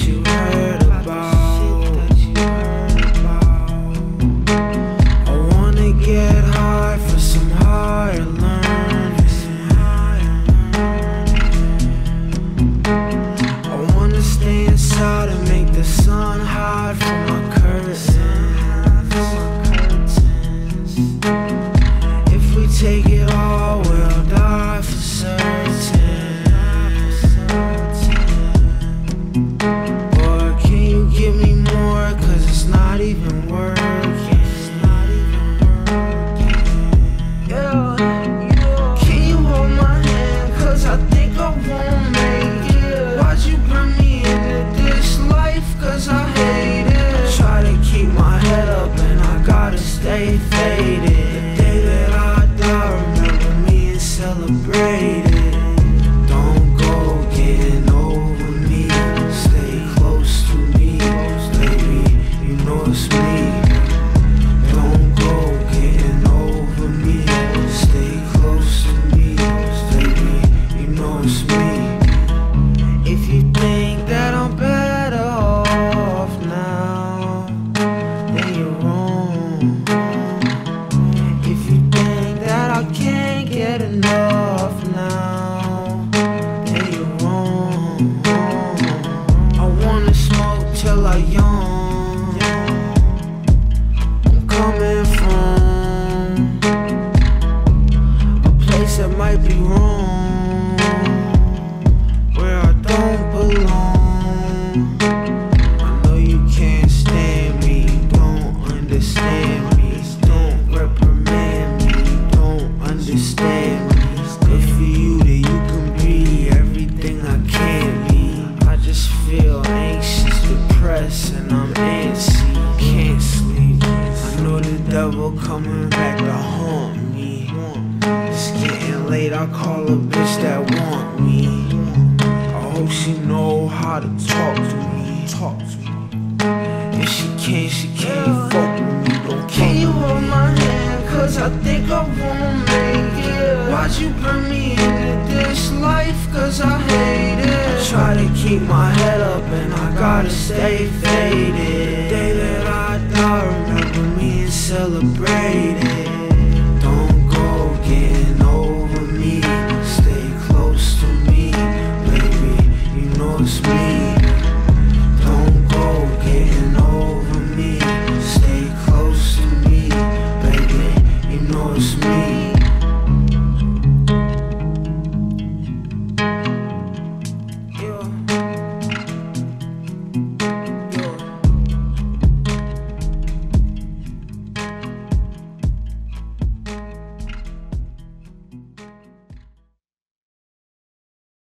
you heard about. I wanna get high for some higher learning. I wanna stay inside and make the sun hide from my curtains. If we take it all, we'll die for certain. Boy, can you give me more? Cause it's not even working. Yeah. Can you hold my hand? Cause I think I won't make it. Why'd you bring me into this life? Cause I hate it. I try to keep my head up and I gotta stay faded. The day that I die, remember me and celebrate it. Don't go getting over me. Stay close to me, baby, you know it's me. Don't go getting over me. Stay close to me, baby, you know it's me. If you think that I'm better off now, then you're wrong. If you think that I can't get enough now, then you're wrong. I wanna smoke till I yawn. I'm coming from a place that might be wrong, where I don't belong. I know you can't stand me, don't understand me, don't reprimand me, don't understand me. Good for you that you can be everything I can't be. I just feel anxious, depressed, and I'm antsy, can't sleep. I know the devil coming back to haunt me. It's getting late, I call a bitch that want me. I hope she know how to talk to me. If she can't fuck with me. Can you hold my hand? Cause I think I won't make it. Why'd you bring me into this life? Cause I hate it. I try to keep my head up and I gotta stay faded. The day that I die, remember me and celebrate it. Don't go getting over me. Stay close to me, baby, you know it's me.